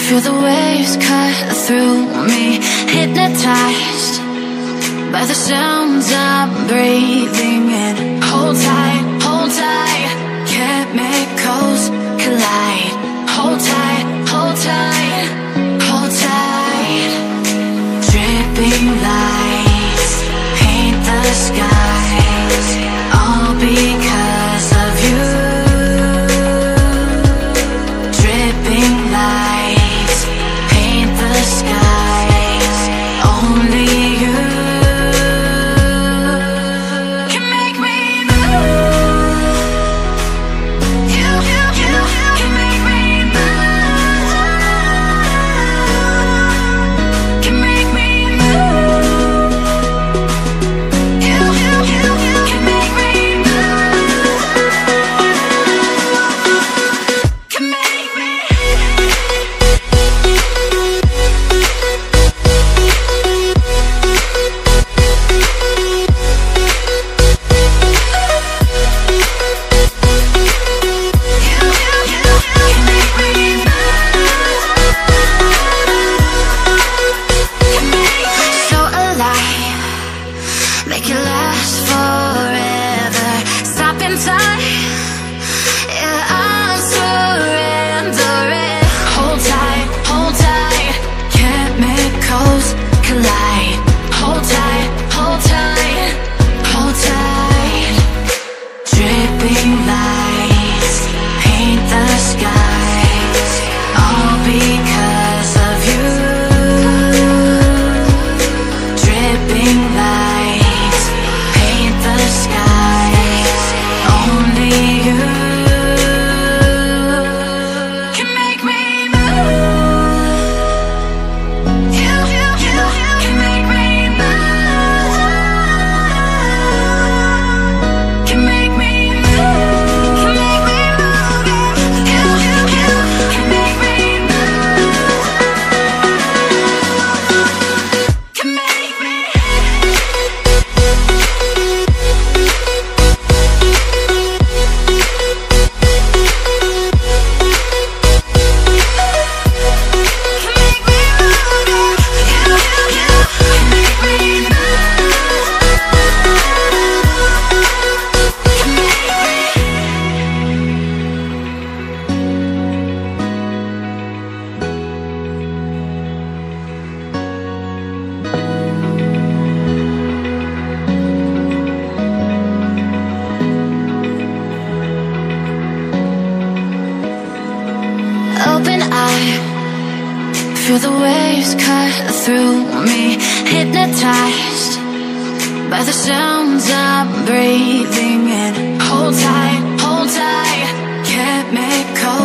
Feel the waves cut through me, hypnotized by the sounds I'm breathing in. Hold tight, chemicals collide. Hold tight, hold tight, hold tight. Dripping lights paint the skies, all because of you. Dripping lights paint the skies, only you can make me move. You can make me move. Can make me move. You can make me move. Can make me. So alive, make it last forever. Stop in time, yeah, I'm surrendering. Hold tight, chemicals collide. Hold tight, hold tight, hold tight. Dripping lights paint the skies, all because of you. Dripping lights paint the skies, only you can make me move. You can make me move. Can make me move. Can make me move. You can make me move. Can make me. Open eye, feel the waves cut through me, hypnotized by the sounds I'm breathing in. Hold tight, chemicals